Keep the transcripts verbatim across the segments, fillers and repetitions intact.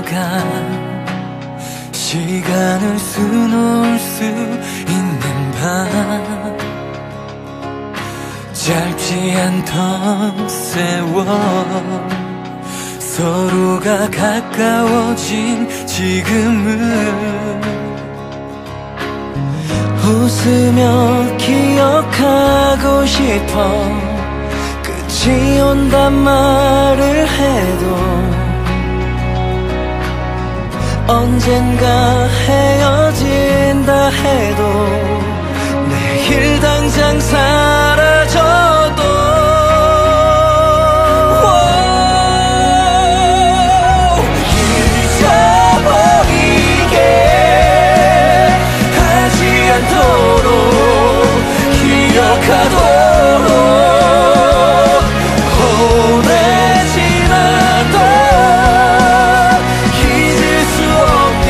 걸까? 시간을 수놓을 수 있는 밤, 짧지 않던 세월, 서로가 가까워진 지금은 웃으며 기억하고 싶어. 끝이 온단 말을 해도 언젠가 헤어진다 해도 내일 당장 사라져도 잊어버리게 하지 않도록 기억하도록 오래 지나도 잊을 수 없게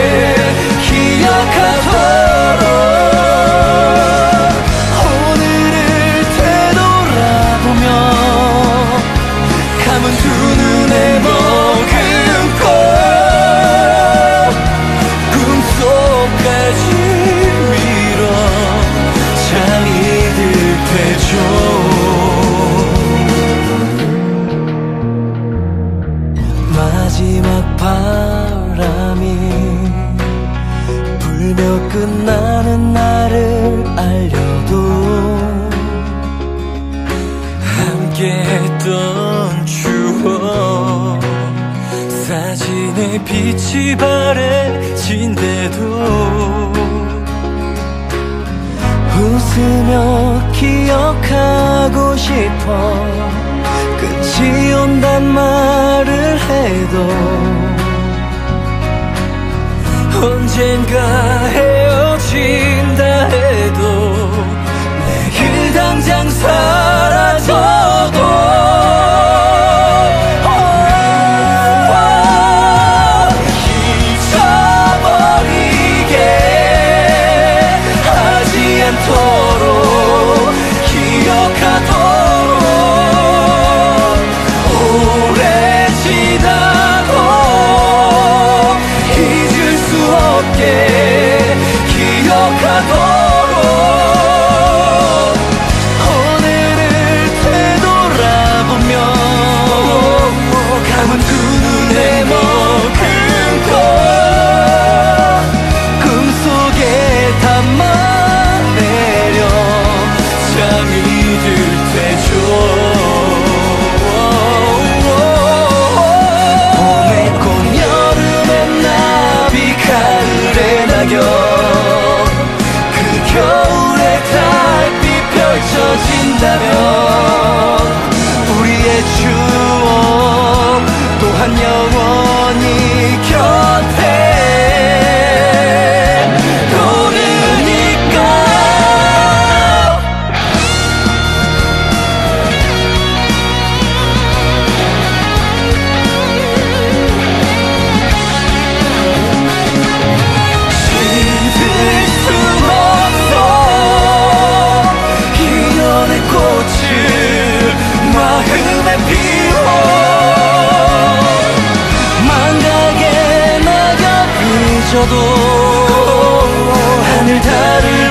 기억하도록 오늘을 되돌아보며 감은 두 눈에 머금고 꿈속까지 밀어 잠이 들 때죠. 마지막 바람이 불며 끝나는 날을 알려도 함께했던 추억 사진에 빛이 바래진대도 웃으며 기억하고 싶어. 끝이 온단 말을 해도 언젠가 헤어진다 해도 내일 당장 사라져도 잊어버리게 하지 않도록 기억하도록 오래 지나도 잊을 수 없게 기억하도록 오늘을 되돌아보며 감은 두 눈에 머금고 꿈속에 담아내려 잠이 들 때죠. 봄의 꽃 여름의 나비 가을의 낙엽 그 겨울의 달빛 펼쳐진다면 우리의 추억 또한 영원히 곁에 오르니까 힘들 순 없어. 인연의 꽃을 마음에 피워 망각의 낙엽이 져도 하늘 달을